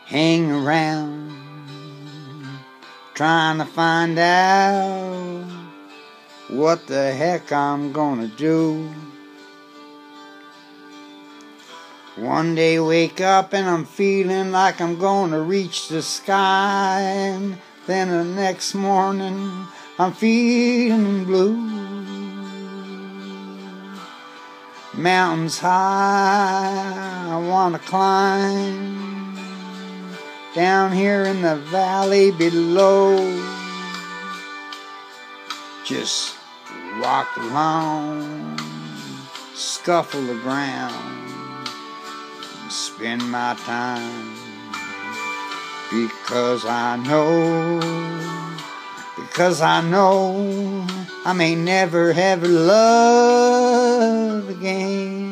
hang around, trying to find out what the heck I'm gonna do. One day wake up and I'm feeling like I'm gonna reach the sky, and then the next morning I'm feeling blue. Mountains high I wanna climb, down here in the valley below, just walk along, scuffle the ground, and spend my time, because I know I may never have love again.